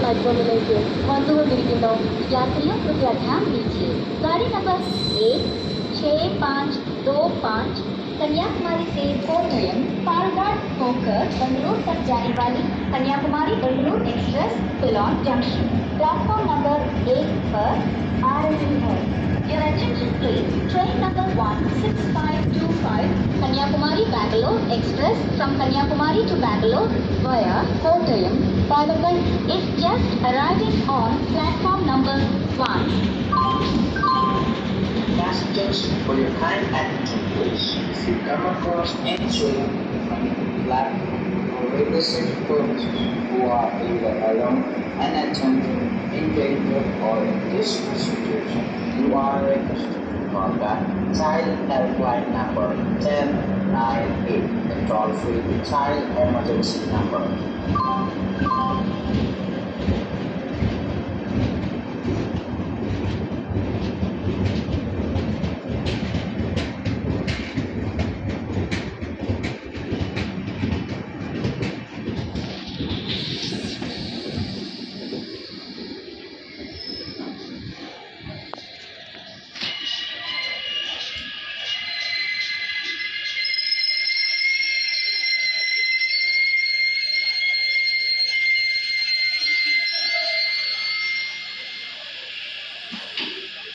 प्लेटफॉर्मिലേക്ക് വന്നുകൊണ്ടിരിക്കുന്നു. यात्रियों कृपया ध्यान दीजिए, गाड़ी नंबर 16525 कन्याकुमारी से कोट्टयम पालघाट होकर बेंगलुरु तक जाने वाली कन्याकुमारी बेंगलुरु एक्सप्रेस पिलॉन जंक्शन प्लेटफॉर्म नंबर 1 पर आ रही है. Your attention please. Train number 16525 Kanyakumari Bangalore Express from Kanyakumari to Bangalore via Kottayam, Palakkad is just arriving on platform number 1. Passengers, for your kind attention please. If you come across any children from the platform or railway station persons who are either alone, unattended, in danger or in distress situation, you are requested to call back child helpline number 1098, the toll-free child emergency number.